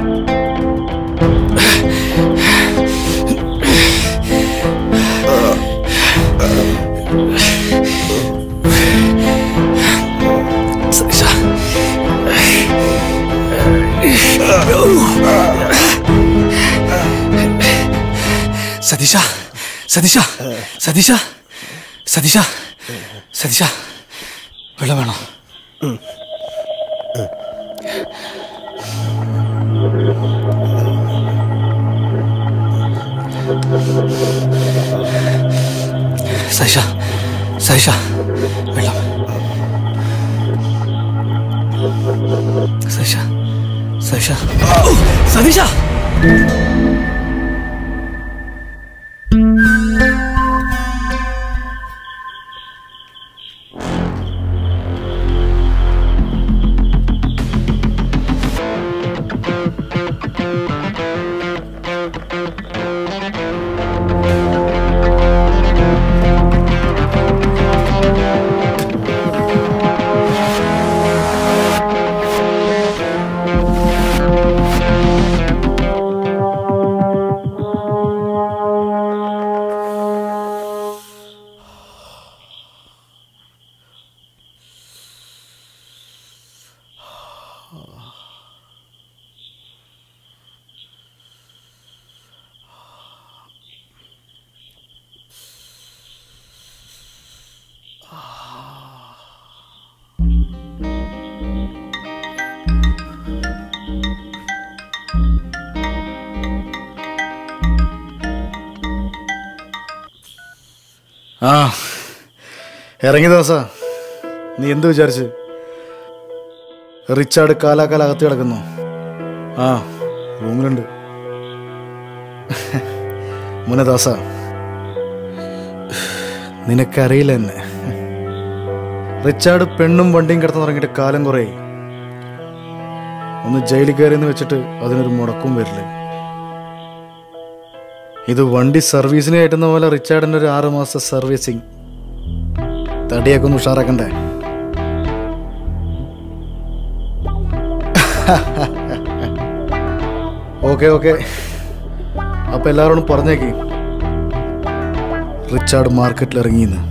സതീശ സതീശ സതീശ സതീശ സതീശ വെള്ളം വേണോ? സതീശ സതീശ വെള്ളം. സതീശ സതീശ സതീശ ആ ഇറങ്ങി ദോസ. നീ എന്ത് വിചാരിച്ച്? റിച്ചാർഡ് കാലാകാല അകത്ത് കിടക്കുന്നു. ആ റൂമിലുണ്ട്. മുനെ ദോസ, നിനക്കറിയില്ല എന്നെ. റിച്ചാർഡ് പെണ്ണും വണ്ടിയും കിടന്ന് തുടങ്ങിയിട്ട് കാലം കുറേ. ഒന്ന് ജയിലിൽ കയറിയെന്ന് വെച്ചിട്ട് അതിനൊരു മുടക്കും വരില്ല. ഇത് വണ്ടി സർവീസിന് കയറ്റുന്ന പോലെ റിച്ചാർഡിൻ്റെ ഒരു 6 മാസത്തെ സർവീസിങ്. തടിയൊക്കെ ഒന്ന് ഉഷാറാക്കണ്ടേ? ഓക്കെ ഓക്കെ, അപ്പൊ എല്ലാവരോടും പറഞ്ഞേക്ക് റിച്ചാർഡ് മാർക്കറ്റിൽ ഇറങ്ങിയെന്ന്.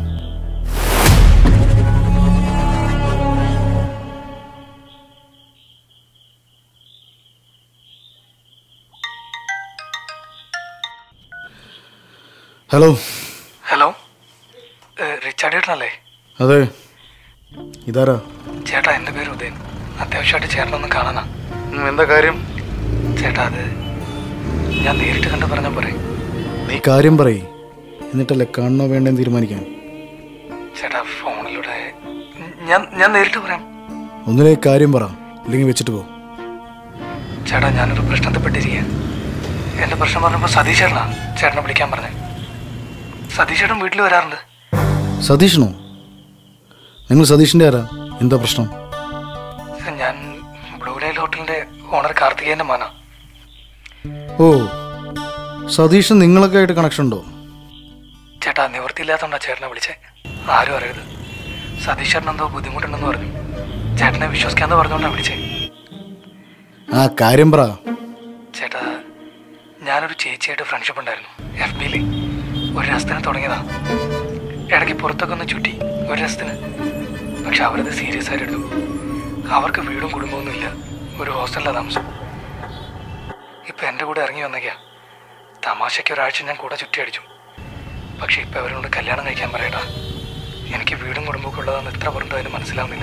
ഹലോ ഹലോ, റിച്ചാർഡ് ചേട്ടനല്ലേ? അതെ, ഇതാരാ? ചേട്ടാ, എൻ്റെ പേര് ഉദയൻ. അത്യാവശ്യമായിട്ട് ചേട്ടനൊന്ന് കാണാനാ. എന്താ കാര്യം? ചേട്ടാ, അത് ഞാൻ നേരിട്ട് കണ്ട് പറഞ്ഞാൽ പോരെ? നീ കാര്യം പറയ്, എന്നിട്ടല്ലേ കാണണോ വേണ്ടെന്ന് തീരുമാനിക്കാൻ. ചേട്ടാ, ഫോണിലൂടെ ഞാൻ നേരിട്ട് പറയാം. ഒന്നിനെ കാര്യം പറ, ഇല്ലെങ്കിൽ വെച്ചിട്ട് പോ. ചേട്ടാ, ഞാനൊരു പ്രശ്നത്തിൽ പെട്ടിരിക്കുക. എൻ്റെ പ്രശ്നം പറഞ്ഞപ്പോൾ സതീഷ് ചേട്ടനാ ചേട്ടനെ വിളിക്കാൻ പറഞ്ഞത്. സതീഷ് ചേട്ടൻ വീട്ടിൽ വരാറുണ്ട്. സതീഷിനോ? നിങ്ങൾ സതീഷിൻ്റെ ആരാ? എന്താ പ്രശ്നം? ഞാൻ ബ്ലൂ ലൈൻ ഹോട്ടലിൻ്റെ ഓണർ കാർത്തികേയൻ്റെ മോനാ. ഓ, സതീഷ് നിങ്ങളൊക്കെ ആയിട്ട് കണക്ഷൻ ഉണ്ടോ? ചേട്ടാ, നിവൃത്തിയില്ലാത്തതുകൊണ്ടാണ് ചേട്ടനെ വിളിച്ചേ. ആരും അറിയരുത്. സതീഷ് ചേട്ടൻ എന്തോ ബുദ്ധിമുട്ടുണ്ടെന്ന് പറഞ്ഞു. ചേട്ടനെ വിശ്വസിക്കാന്ന് പറഞ്ഞുകൊണ്ടാണ് വിളിച്ചേ. ആ കാര്യം പറ. ചേട്ടാ, ഞാനൊരു ചേച്ചിയായിട്ട് ഫ്രണ്ട്ഷിപ്പ് ഉണ്ടായിരുന്നു FB-ൽ. ഒരു രസത്തിന് തുടങ്ങിയതാ. ഇടയ്ക്ക് പുറത്തൊക്കെ ഒന്ന് ചുറ്റി ഒരു രസത്തിന്. പക്ഷെ അവരത് സീരിയസ് ആയിട്ട് എടുത്തു. അവർക്ക് വീടും കുടുംബമൊന്നുമില്ല, ഒരു ഹോസ്റ്റലിലാണ് താമസം. ഇപ്പം എൻ്റെ കൂടെ ഇറങ്ങി വന്നേക്കാ. തമാശയ്ക്ക് ഒരാഴ്ച ഞാൻ കൂടെ ചുറ്റി അടിച്ചു. പക്ഷെ ഇപ്പം അവരോട് കല്യാണം കഴിക്കാൻ പറയട്ടാ. എനിക്ക് വീടും കുടുംബമൊക്കെ ഉള്ളതാണെന്ന് എത്ര പറഞ്ഞിട്ട് അതിന് മനസ്സിലാവുന്നില്ല.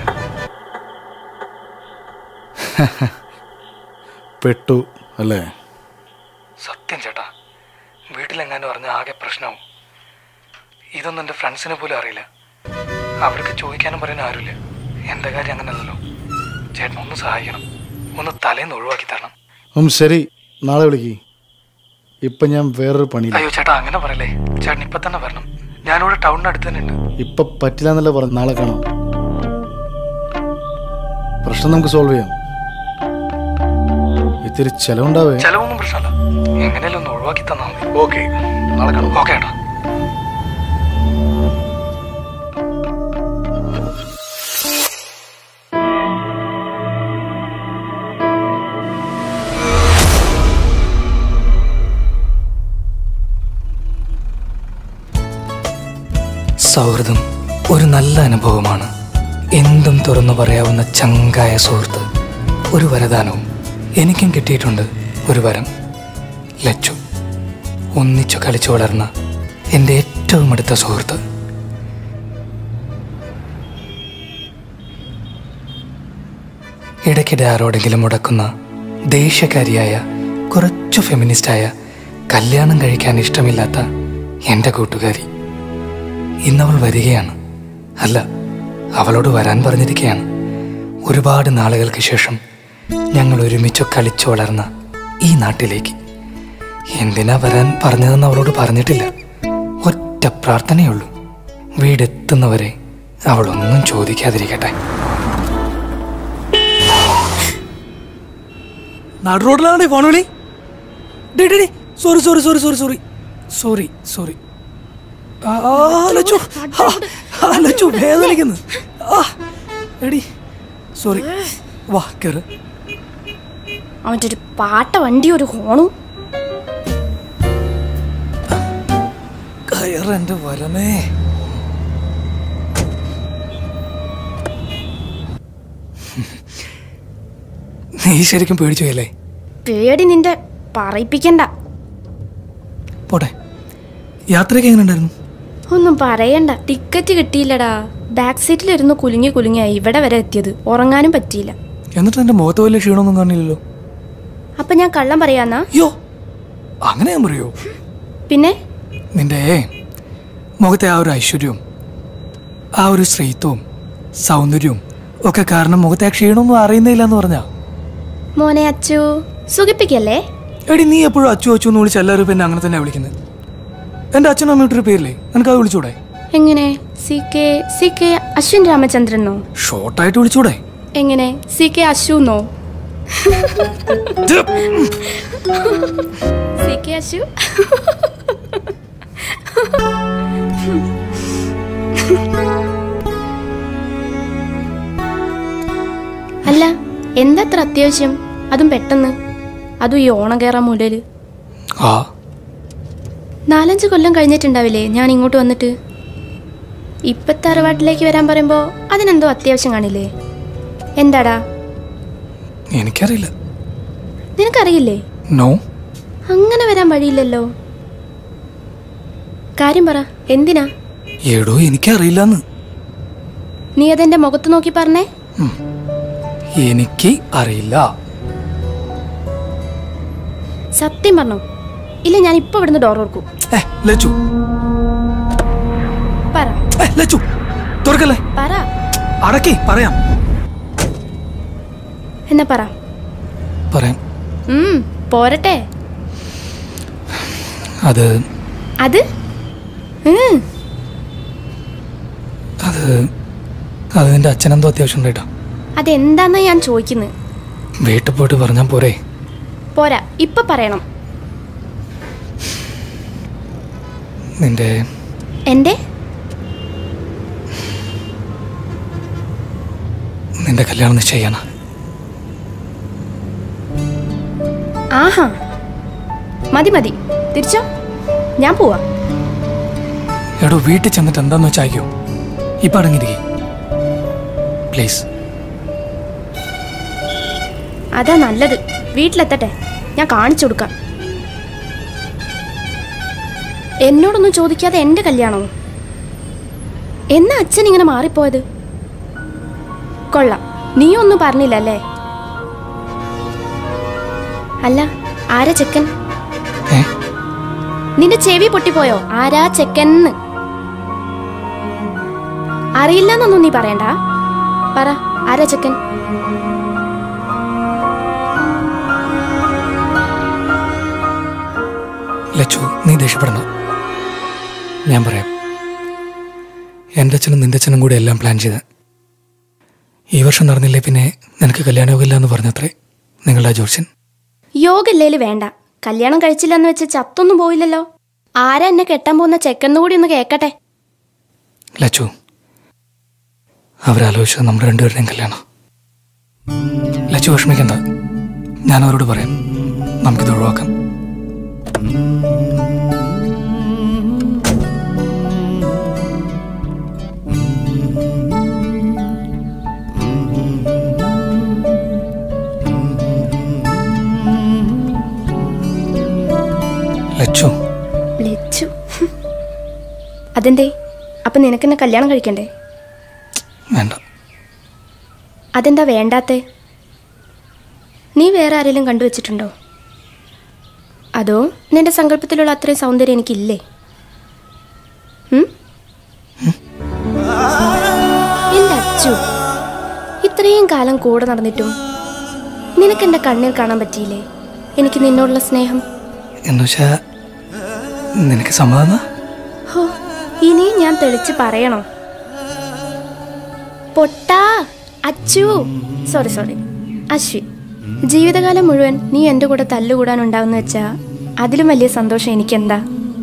പെട്ടു അല്ലേ? സത്യം ചേട്ടാ, വീട്ടിലെങ്ങാനും പറഞ്ഞാൽ ആകെ പ്രശ്നമാവും. ഇതൊന്നും എൻ്റെ ഫ്രണ്ട്സിനെ പോലും അറിയില്ല. അവർക്ക് ചോദിക്കാനും പറയാനും ആരുമില്ല. എൻ്റെ കാര്യം അങ്ങനെയല്ലല്ലോ. ചേട്ടൻ ഒന്ന് സഹായിക്കണം, ഒന്ന് തലേന്ന് ഒഴിവാക്കി തരണം. ശരി, നാളെ വിളിക്ക്. ഇപ്പം ഞാൻ വേറൊരു പണി. അയ്യോ ചേട്ടാ, അങ്ങനെ പറയല്ലേ. ചേട്ടൻ ഇപ്പം തന്നെ വരണം. ഞാനിവിടെ ടൗണിന് അടുത്ത് തന്നെ ഉണ്ട്. ഇപ്പം പറ്റില്ല എന്നല്ല പറഞ്ഞു. നാളെ കാണാം. പ്രശ്നം നമുക്ക് സോൾവ് ചെയ്യാം. ഇത്തിരി ചെലവുണ്ടാവേ. ചെലവൊന്നും പ്രശ്നമല്ല, എങ്ങനെയല്ലോ ഒന്ന് ഒഴിവാക്കി തന്നാൽ മതി. ഓക്കെ, നാളെ കാണാം. ഓക്കെ ഏട്ടാ. സൗഹൃദം ഒരു നല്ല അനുഭവമാണ്. എന്തും തുറന്നു പറയാവുന്ന ചങ്കായ സുഹൃത്ത് ഒരു വരദാനവും. എനിക്കും കിട്ടിയിട്ടുണ്ട് ഒരു വരം. ലച്ചു, ഒന്നിച്ചു കളിച്ചു വളർന്ന എൻ്റെ ഏറ്റവും അടുത്ത സുഹൃത്ത്. ഇടയ്ക്കിടെ ആരോടെങ്കിലും മുടക്കുന്ന ദേഷ്യക്കാരിയായ, കുറച്ചു ഫെമിനിസ്റ്റായ, കല്യാണം കഴിക്കാൻ ഇഷ്ടമില്ലാത്ത എൻ്റെ കൂട്ടുകാരി. ഇന്നവൾ വരികയാണ്. അല്ല, അവളോട് വരാൻ പറഞ്ഞിരിക്കുകയാണ്. ഒരുപാട് നാളുകൾക്ക് ശേഷം ഞങ്ങൾ ഒരുമിച്ച് കളിച്ചു വളർന്ന ഈ നാട്ടിലേക്ക്. എന്തിനാ വരാൻ പറഞ്ഞതെന്ന് അവളോട് പറഞ്ഞിട്ടില്ല. ഒറ്റ പ്രാർത്ഥനയുള്ളൂ, വീടെത്തുന്നവരെ അവളൊന്നും ചോദിക്കാതിരിക്കട്ടെ. നാട് റോഡിലാണേ ഫോൺ വിളി. Sorry sorry sorry sorry sorry sorry sorry Lachu വേദനിക്കുന്നു. എടി സോറി, വാ കേറ്. അവൻ്റെ ഒരു പാട്ട വണ്ടി, ഒരു ഹോണും. കയറെന്റെ വരമേ. നീ ശരിക്കും പേടിച്ചു പോയല്ലേ? പേടി നിന്റെ പറയിപ്പിക്കണ്ട. പോട്ടെ, യാത്രയൊക്കെ എങ്ങനെ ഉണ്ടായിരുന്നു? ഒന്നും പറയണ്ട, ടിക്കറ്റ് കിട്ടിയില്ലടാ. ബാക്ക് സീറ്റിലിരുന്ന് കുലുങ്ങി കുലുങ്ങിയായി ഇവിടെ വരെ എത്തിയത്. ഉറങ്ങാനും പറ്റിയില്ല. എന്നിട്ട് എന്റെ മുഖത്ത് വലിയ ക്ഷീണമൊന്നും കാണില്ലല്ലോ. അപ്പൊ ഞാൻ കള്ളം പറയാന്നാ? അയ്യോ, അങ്ങനെ ഞാൻ പറയോ? പിന്നെ നിന്റെ മുഖത്തെ ആ ഒരു ഐശ്വര്യവും ആ ഒരു സ്ത്രീത്വവും സൗന്ദര്യവും ഒക്കെ കാരണം മുഖത്തെ ആ ക്ഷീണമൊന്നും അറിയുന്നില്ല എന്ന് പറഞ്ഞാ. മോനെ അച്ചു, സുഖിപ്പിക്കല്ലേ? എടി, നീ എപ്പോഴും അച്ചു അച്ചു എന്ന് വിളിച്ച് എല്ലാവരും പിന്നെ അങ്ങനെ തന്നെ വിളിക്കുന്നത്. എന്റെ അച്ഛനും അമ്മയിട്ടൊരു പേരില്ലേ, നിനക്ക് അത് വിളിച്ചൂടെ? എങ്ങനെ? CK അശ്വിൻ രാമചന്ദ്രനോ? ഷോർട്ടായിട്ട് വിളിച്ചൂടെ? എങ്ങനെ? CK അശുന്നോ? CK അശു. അല്ല, എന്തത്ര അത്യാവശ്യം? അതും പെട്ടെന്ന്, അതും ഈ ഓണം കയറാൻ മൂലയില്. 4-5 കൊല്ലം കഴിഞ്ഞിട്ടുണ്ടാവില്ലേ ഞാൻ ഇങ്ങോട്ട് വന്നിട്ട്? ഇപ്പത്തെ അറുവാട്ടിലേക്ക് വരാൻ പറയുമ്പോ അതിനെന്തോ അത്യാവശ്യം കാണില്ലേ? എന്താടാ? എനിക്കറിയില്ല. നിനക്കറിയില്ലേ? നോ. അങ്ങനെ വരാൻ വഴിയില്ലല്ലോ. കാര്യം പറ, എന്തിനാ? എടോ, എനിക്കറിയില്ലെന്ന്. നീ അതെന്റെ മുഖത്ത് നോക്കി പറഞ്ഞേ. എനിക്ക് അറിയില്ല. സത്യം പറഞ്ഞോ? ഇല്ല, ഞാൻ ഇപ്പൊ ഇവിടുന്ന് ഡോർ ഓർക്കും. ലച്ചു, പറ. ലച്ചു, തുറക്കല്ലേ. പറ. അടക്കി പറയാം. എന്നാ പറ. പറയാം. പോരട്ടെ. അത് അത് അത് നിന്റെ അച്ഛനെന്തോ അത്യാവശ്യം ഉണ്ടായിട്ടാ. അതെന്താന്നാ ഞാൻ ചോദിക്കുന്നത്. വീട്ടിൽ പോയിട്ട് പറഞ്ഞാ പോരെ? പോരാ, ഇപ്പൊ പറയണം. നിന്റെ കല്യാണം നിശ്ചയിക്കാനാ. ആഹാ, മതി മതി, തിരിച്ചോ, ഞാൻ പോവാ. എടോ, വീട്ടിൽ ചെന്നിട്ട് എന്താന്ന് വെച്ചാൽ അയക്കോ. ഇപ്പൊ അടങ്ങിയിരിക്കേ പ്ലീസ്. അതാ നല്ലത്. വീട്ടിലെത്തട്ടെ, ഞാൻ കാണിച്ചു കൊടുക്കാം. എന്നോടൊന്നും ചോദിക്കാതെ എൻ്റെ കല്യാണമോ? എന്നാ അച്ഛൻ ഇങ്ങനെ മാറിപ്പോയത്? കൊള്ളാം, നീ ഒന്നും പറഞ്ഞില്ലല്ലേ? അല്ല, ആരാ ചെക്കൻ? നിന്റെ ചെവി പൊട്ടിപ്പോയോ? ആരാ ചെക്കന്ന്? അറിയില്ലെന്നൊന്നും നീ പറയണ്ട. പറ, ആരാ ചെക്കൻ? ലച്ചു, നീ ദേഷ്യപ്പെടണം. ഞാൻ പറയാം. എൻ്റെ അച്ഛനും നിന്റെ അച്ഛനും കൂടി എല്ലാം പ്ലാൻ ചെയ്ത് ഈ വർഷം നടന്നില്ലേ പിന്നെ നിനക്ക് കല്യാണ യോഗമില്ല എന്ന് പറഞ്ഞത്രേ നിങ്ങളുടെ ജോർജൻ. യോഗയില്ലേല് വേണ്ട. കല്യാണം കഴിച്ചില്ലെന്ന് വെച്ച് ചത്തൊന്നും പോയില്ലല്ലോ. ആരാ എന്നെ കെട്ടാൻ പോകുന്ന ചെക്കന്ന് കൂടി ഒന്ന് കേക്കട്ടെ. ലച്ചു, അവരാലോചിച്ചത് നമ്മുടെ രണ്ടുപേരുടെയും കല്യാണം. ലച്ചു വിഷമിക്കണ്ട, ഞാൻ അവരോട് പറയാം. നമുക്കിത് ഒഴിവാക്കാം. അതെന്തേ? അപ്പം നിനക്കെന്നെ കല്യാണം കഴിക്കണ്ടേ? വേണ്ട. അതെന്താ വേണ്ടാത്തേ? നീ വേറെ ആരെങ്കിലും കണ്ടുവച്ചിട്ടുണ്ടോ? അതോ നിന്റെ സങ്കല്പത്തിലുള്ള അത്രയും സൗന്ദര്യം എനിക്കില്ലേ? എൻ്റെ അച്ചു, ഇത്രയും കാലം കൂടെ നടന്നിട്ടും നിനക്കെൻ്റെ കണ്ണിൽ കാണാൻ പറ്റിയില്ലേ എനിക്ക് നിന്നോടുള്ള സ്നേഹം? എന്നുവെച്ചാ നിനക്ക് സമ്മതം? ഹോ, ഇനിയും ഞാൻ തെളിച്ച് പറയണോ? പൊട്ടാ അച്ചു, സോറി അശ്വിൻ, ജീവിതകാലം മുഴുവൻ നീ എൻ്റെ കൂടെ തല്ലുകൂടാനുണ്ടാവുന്ന വെച്ചാ അതിലും വലിയ സന്തോഷം എനിക്കെന്താ?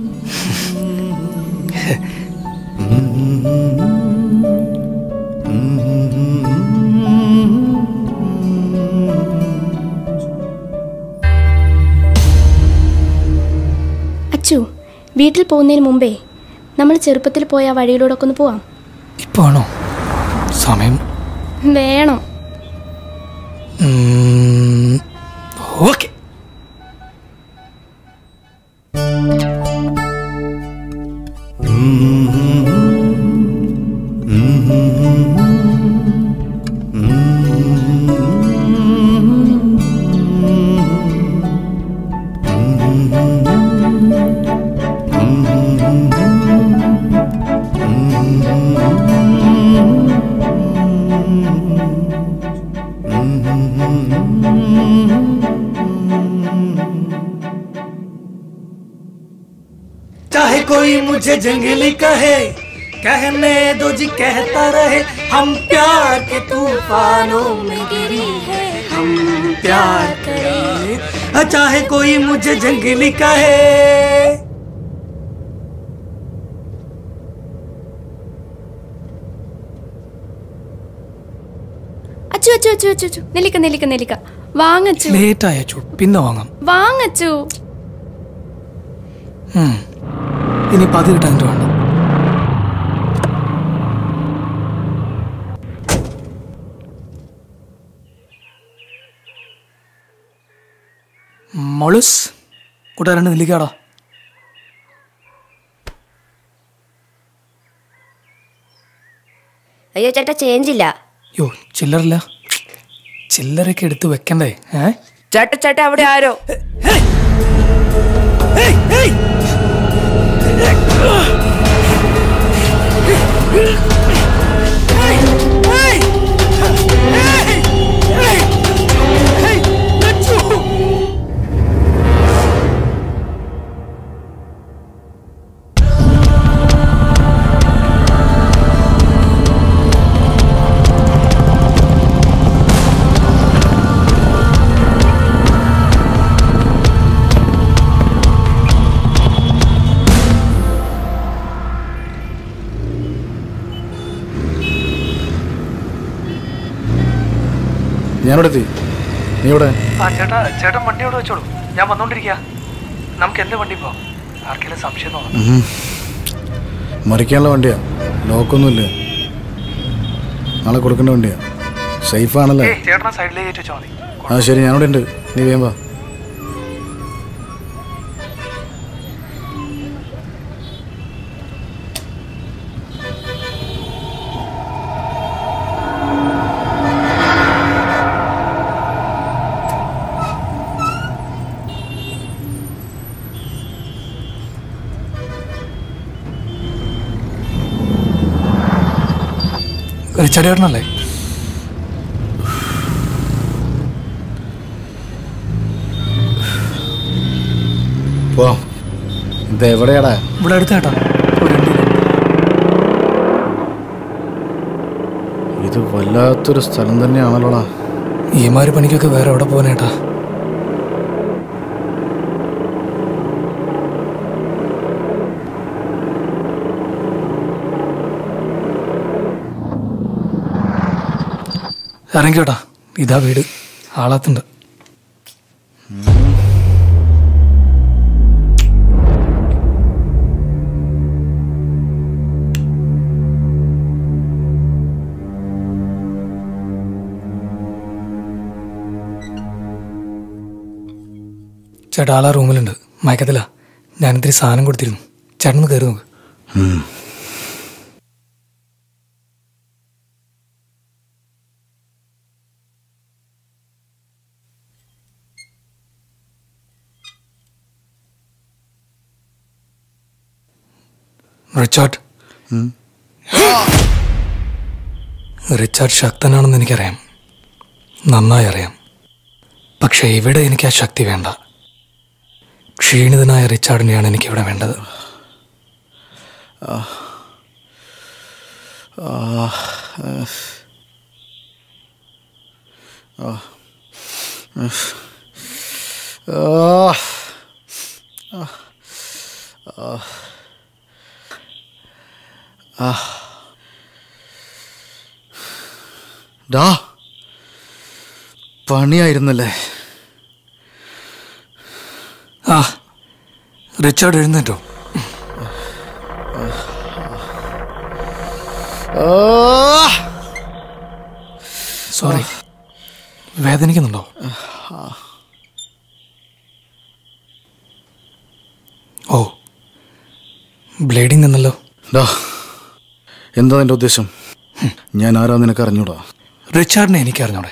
അച്ചു, വീട്ടിൽ പോകുന്നതിന് മുമ്പേ നമ്മൾ ചെറുപ്പത്തിൽ പോയ ആ വഴിയിലൂടെ ഒക്കെ ഒന്ന് പോവാം. ഇപ്പൊ ആണോ സമയം? വേണം. ഓക്കെ. चाहे कोई मुझे जंगली कहे, कहने दो जी कहता रहे, हम प्यार के तूफानों में गिरी है, हम प्यार करें। चाहे कोई मुझे जंगली कहे। അച്ചു അച്ചു അച്ചു അച്ചു അച്ചു നെല്ലിക്ക നെല്ലിക്ക നെല്ലിക്ക വാങ്ങച്ചു. ലേറ്റ് അയച്ചു, പിന്നെ വാങ്ങാം. വാങ്ങച്ചു. ഇനി പതി കിട്ടാൻ വേണ്ട. മോളുസ് കൂട്ടുകാരണ്ട് നെല്ലിക്കാടാ. അയ്യോ ചേട്ടാ, ചേഞ്ച് ഇല്ല. യോ, ചില്ലറില്ല. ചില്ലറൊക്കെ എടുത്ത് വെക്കണ്ടേ? ചേട്ടാ ചേട്ടാ, അവിടെ ആരോ. ഞാനിവിടെ എത്തി. നീ ഇവിടെ? ചേട്ടൻ വണ്ടി അവിടെ വെച്ചോളൂ, ഞാൻ വന്നോണ്ടിരിക്കുക. നമുക്ക് എന്ത് വണ്ടി പോവാം? ആർക്കെങ്കിലും സംശയം തോന്നുന്നു? മറിക്കാനുള്ള വണ്ടിയാ, ലോക്കൊന്നുമില്ല. നാളെ കൊടുക്കേണ്ട വണ്ടിയാ. സേഫ് ആണല്ലേ? ചേട്ടനെ സൈഡിലേക്ക് കയറ്റി വെച്ചാൽ മതി. ആ ശരി, ഞാനിവിടെ ഉണ്ട്. നീ വേഗം വാ. റിച്ചാർഡേട്ടനല്ലേ? പോവാം. ഇത് എവിടെയാടാ? ഇവിടെ അടുത്തേട്ടാ. ഇത് വല്ലാത്തൊരു സ്ഥലം തന്നെയാണല്ലോടാ. ഈമാര് പണിക്കൊക്കെ വേറെ എവിടെ പോകാനേട്ടാ? ഇറങ്ങിയോട്ടാ, ഇതാ വീട്. ആളാത്തുണ്ട്. ചേട്ടാ, ആളാ റൂമിലുണ്ട്. മയക്കത്തില്ല. ഞാനിത്തിരി സാധനം കൊടുത്തിരുന്നു. ചേട്ടനൊന്ന് കയറി നോക്ക്. റിച്ചാർഡ് റിച്ചാർഡ് ശക്തനാണെന്ന് എനിക്കറിയാം, നന്നായി അറിയാം. പക്ഷെ ഇവിടെ എനിക്ക് ആ ശക്തി വേണ്ട. ക്ഷീണിതനായ റിച്ചാർഡിനെയാണ് എനിക്കിവിടെ വേണ്ടത്. ഡാ, പണിയായിരുന്നല്ലേ. ആ, റിച്ചാർഡ് എഴുന്നേറ്റോ? സോറി, വേദനിക്കുന്നുണ്ടോ? ഓ, ബ്ലീഡിംഗ് എന്നല്ലോ. ഡാ, എന്താ നിന്റെ ഉദ്ദേശം? ഞാൻ ആരാ നിനക്ക് അറിഞ്ഞൂടാ? റിച്ചാർഡിനെ എനിക്ക് അറിഞ്ഞൂടെ?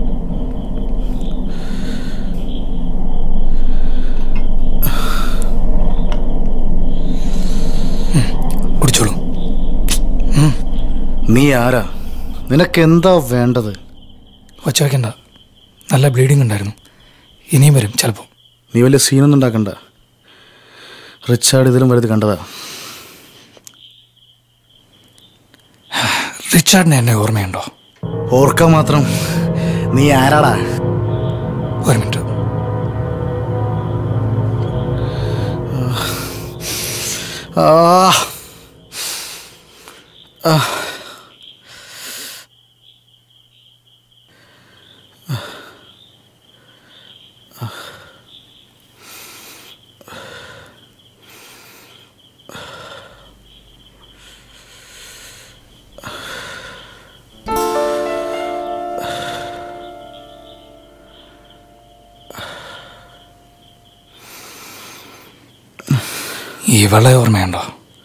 കുടിച്ചോളൂ. നീ ആരാ? നിനക്ക് എന്താ വേണ്ടത്? വച്ച വയ്ക്കണ്ട, നല്ല ബ്ലീഡിംഗ് ഉണ്ടായിരുന്നു. ഇനിയും വരും ചിലപ്പോൾ. നീ വലിയ സീനൊന്നും ഉണ്ടാക്കണ്ട. റിച്ചാർഡ് ഇതിലും വലുത് കണ്ടതാ. റിച്ചാർഡിനെ എന്നെ ഓർമ്മയുണ്ടോ? ഓർക്കാൻ മാത്രം നീ ആരാടാ? ഒരു മിനിറ്റ്. ഇവളെ ഓർമ്മയുണ്ടോ?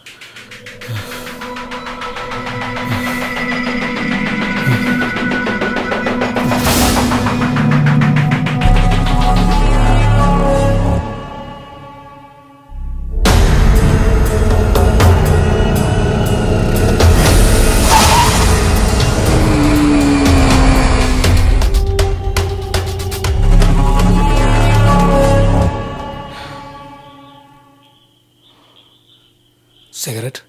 സിഗരറ്റ്?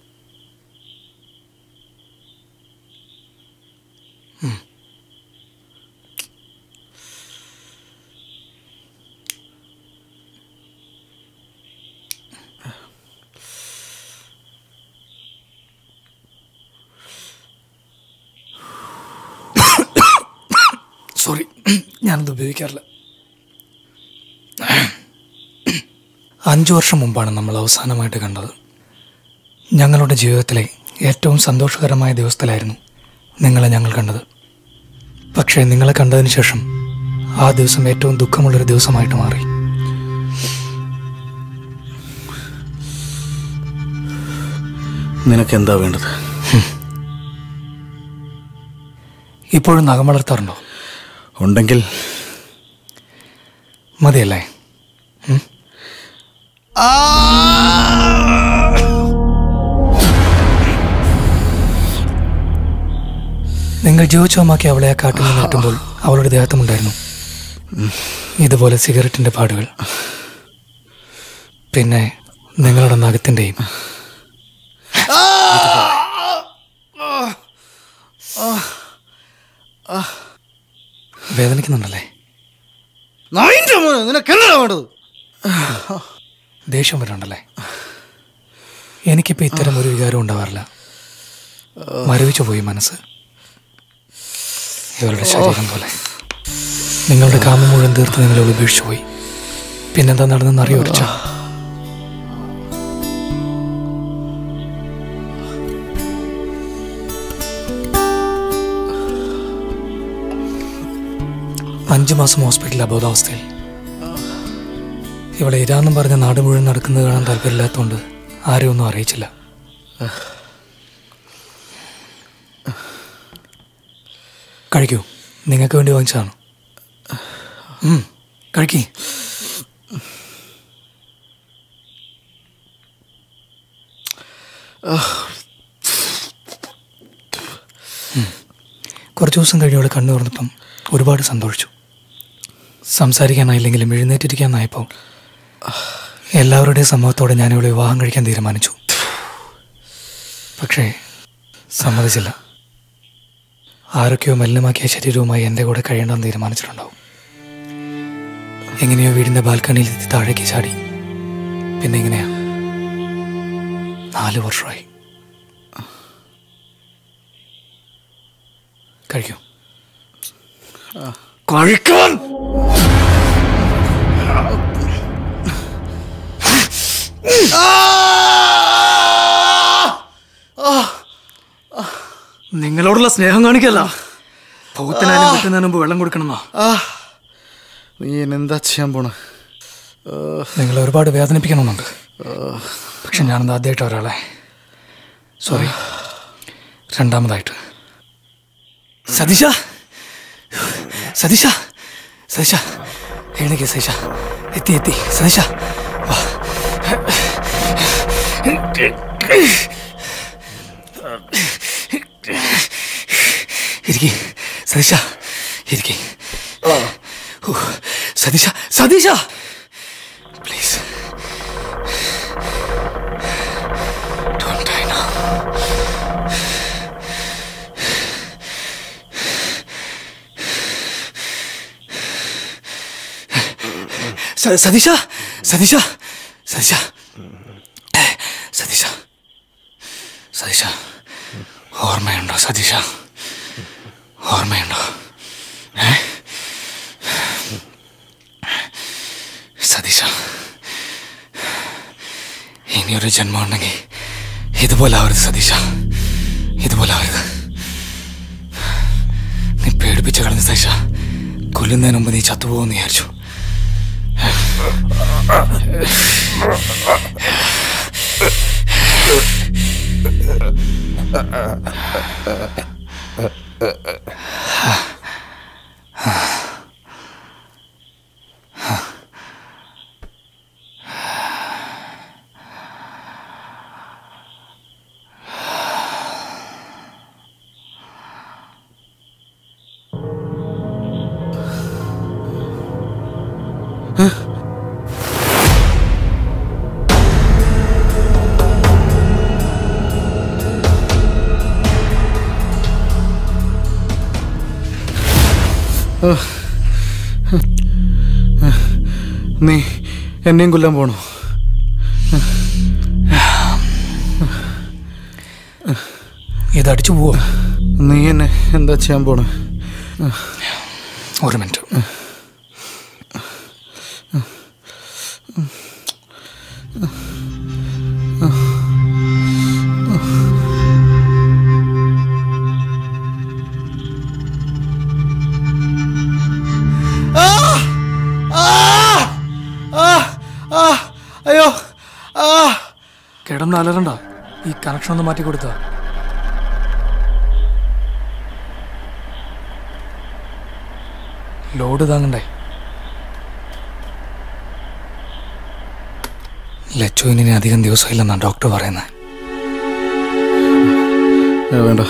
സോറി, ഞാനത് ഉപയോഗിക്കാറില്ല. 5 വർഷം മുമ്പാണ് നമ്മൾ അവസാനമായിട്ട് കണ്ടത്. ഞങ്ങളുടെ ജീവിതത്തിലെ ഏറ്റവും സന്തോഷകരമായ ദിവസത്തിലായിരുന്നു നിങ്ങളെ ഞങ്ങൾ കണ്ടത്. പക്ഷേ നിങ്ങളെ കണ്ടതിന് ശേഷം ആ ദിവസം ഏറ്റവും ദുഃഖമുള്ളൊരു ദിവസമായിട്ട് മാറി. നിനക്കെന്താ വേണ്ടത്? ഇപ്പോഴും നഖം വളർത്താറുണ്ടോ? ഉണ്ടെങ്കിൽ മതിയല്ലേ? നിങ്ങൾ ജീവിച്ചോമാക്കി അവളെ ആ കാട്ടിൽ നിന്ന് കിട്ടുമ്പോൾ അവളുടെ ദേഹത്തുമുണ്ടായിരുന്നു ഇതുപോലെ സിഗരറ്റിന്റെ പാടുകൾ. പിന്നെ നിങ്ങളുടെ നഖത്തിൻ്റെയും. വേദനിക്കുന്നുണ്ടല്ലേ? നിനക്കെന്താ വേണ്ടത്? ദേഷ്യം വരുന്നുണ്ടല്ലേ? എനിക്കിപ്പോൾ ഇത്തരം ഒരു വികാരം ഉണ്ടാവാറില്ല. മരവിച്ചു പോയി മനസ്സ്, ഇവരുടെ ശരീരം പോലെ. നിങ്ങളുടെ കാമം മുഴുവൻ തീർത്ത് നിങ്ങളെ ഉപേക്ഷിച്ചു പോയി. പിന്നെന്താ നടന്നെന്ന് അറിയോ റിച്ച? അഞ്ച് മാസം ഹോസ്പിറ്റലിൽ അബോധാവസ്ഥയിൽ. ഇവിടെ ഇരാന്നും പറഞ്ഞ നാട് മുഴുവൻ നടക്കുന്നത് കാണാൻ താല്പര്യമില്ലാത്തതുകൊണ്ട് ആരും ഒന്നും അറിയിച്ചില്ല. കഴിക്കൂ, നിങ്ങൾക്ക് വേണ്ടി വാങ്ങിച്ചതാണ്. കഴിക്കേ. കുറച്ച് ദിവസം കഴിഞ്ഞ് അവൾ കണ്ണു തുറന്നപ്പം ഒരുപാട് സന്തോഷിച്ചു. സംസാരിക്കാനായില്ലെങ്കിലും എഴുന്നേറ്റിരിക്കാനായപ്പോൾ എല്ലാവരുടെയും സമ്മതത്തോടെ ഞാൻ അവളെ വിവാഹം കഴിക്കാൻ തീരുമാനിച്ചു. പക്ഷേ സമ്മതിച്ചില്ല. ആരൊക്കെയോ മലിനമാക്കിയ ശരീരവുമായി എൻ്റെ കൂടെ കഴിയണമെന്ന് തീരുമാനിച്ചിട്ടുണ്ടാവും. എങ്ങനെയോ വീടിൻ്റെ ബാൽക്കണിയിലെത്തി താഴേക്ക് ചാടി. പിന്നെ എങ്ങനെയാ 4 വർഷമായി. കഴിക്കൂ. കഴിക്കാൻ നിങ്ങളോടുള്ള സ്നേഹം കാണിക്കല്ല, ഭൂത്തിനാലും കിട്ടുന്നതിന് മുമ്പ് വെള്ളം കൊടുക്കണമെന്നോ? നീ എന്നെന്താ ചെയ്യാൻ പോണ? നിങ്ങളെ ഒരുപാട് വേദനിപ്പിക്കണമെന്നുണ്ട്. പക്ഷെ ഞാനെന്താ ആദ്യമായിട്ട് ഒരാളെ സോറി. രണ്ടാമതായിട്ട് സതീശ സതീശ സതീശ എഴുന്നേക്ക്. സതീശ എത്തി സതീശ വാ. ഇരിക്കി സതീശ ഇരിക്കി. സതീശ സതീശ പ്ലീസ് ഡോണ്ട് ഡൈ നൗ. സതീശ സതീശ സതീശ സതീശ സതീശ ഓർമ്മയുണ്ടോ? സതീശ ഓർമ്മയുണ്ടോ? സതീശ ഇനിയൊരു ജന്മം ഉണ്ടെങ്കിൽ ഇതുപോലെ ആവരുത് സതീശ, ഇതുപോലെ ആവരുത്. നീ പേടിപ്പിച്ച് കളഞ്ഞ സതീശ. കൊല്ലുന്നതിന് മുമ്പ് നീ ചത്തുപോകുമെന്ന് വിചാരിച്ചു. നീ എന്നെയും കൊല്ലാൻ പോണോ? ഇതടിച്ചു പോവോ? നീ എന്നെ എന്താ ചെയ്യാൻ പോണ? ഒരു മിനിറ്റ്. അയ്യോ കിടന്ന് അലറണ്ട. ഈ കണക്ഷൻ ഒന്ന് മാറ്റി കൊടുത്താ. ലോഡ് താങ്ങണ്ടേ? ലച്ചുവിനെ അധികം ദിവസമില്ലെന്നാണ് ഡോക്ടർ പറയുന്നത്. വേണ്ട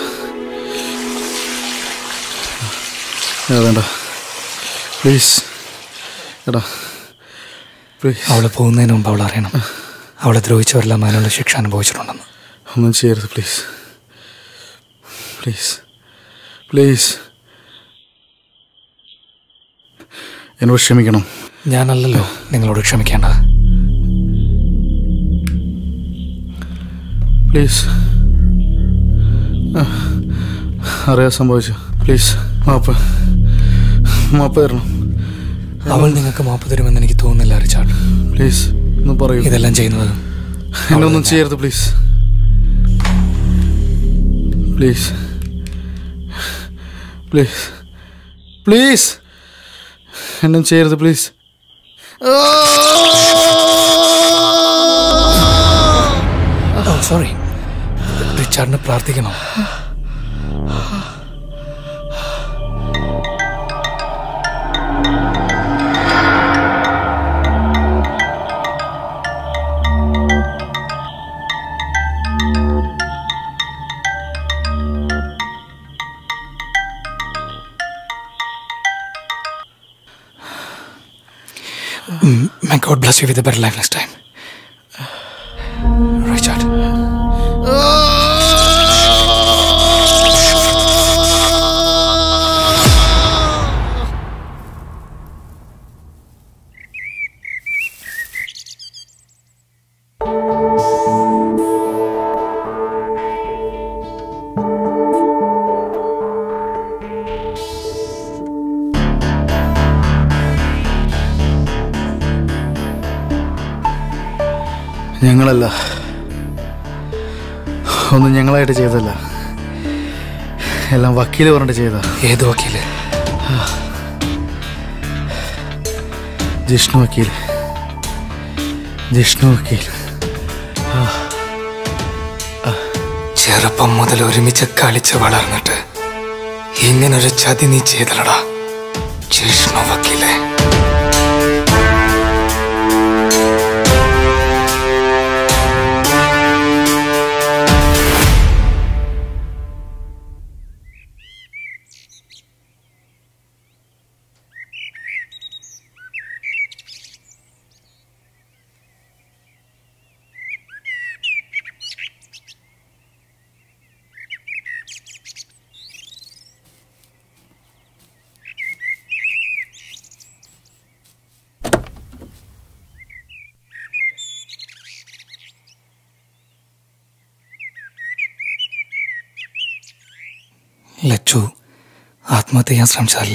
വേണ്ട പ്ലീസ് എടാ പ്ലീസ്. അവള് പോകുന്നതിന് മുമ്പ് അവൾ അറിയണം അവളെ ദ്രോഹിച്ചവരെല്ലാം അതിനുള്ള ശിക്ഷ അനുഭവിച്ചിട്ടുണ്ടെന്ന്. ഒന്നും ചെയ്യരുത് പ്ലീസ് പ്ലീസ് പ്ലീസ്. എന്നോട് ക്ഷമിക്കണം. ഞാനല്ലല്ലോ നിങ്ങളോട് ക്ഷമിക്കേണ്ടത്. പ്ലീസ് അറിയാൻ സംഭവിച്ചു. പ്ലീസ് മാപ്പ് തരണം. അവൾ നിങ്ങൾക്ക് മാപ്പ് തരുമെന്ന് എനിക്ക് തോന്നുന്നില്ല റിച്ചാർഡ്. പ്ലീസ് ഒന്ന് പറയൂ. ഇതെല്ലാം ചെയ്യുന്നത് എന്നെ ഒന്നും ചെയ്യരുത് പ്ലീസ് പ്ലീസ് പ്ലീസ് പ്ലീസ്. എന്നും ചെയ്യരുത് പ്ലീസ്. സോറി. റിച്ചാർഡിനെ പ്രാർത്ഥിക്കണം. May God bless you with a better life next time. Richard. ഞങ്ങളല്ല, ഒന്നും ഞങ്ങളായിട്ട് ചെയ്തല്ല, എല്ലാം വക്കീല് പറഞ്ഞിട്ട് ചെയ്ത. ഏത് വക്കീല്? ജിഷ്ണു വക്കീൽ. ജിഷ്ണു വക്കീൽ. ചെറുപ്പം മുതൽ ഒരുമിച്ച് കളിച്ച് വളർന്നിട്ട് ഇങ്ങനൊരു ചതി നീ ചെയ്തലടാ ജിഷ്ണു വക്കീലെ. ലച്ചു ആത്മഹത്യ ചെയ്യാൻ ശ്രമിച്ചതല്ല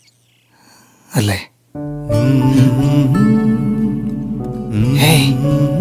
അല്ലേ? ഏയ്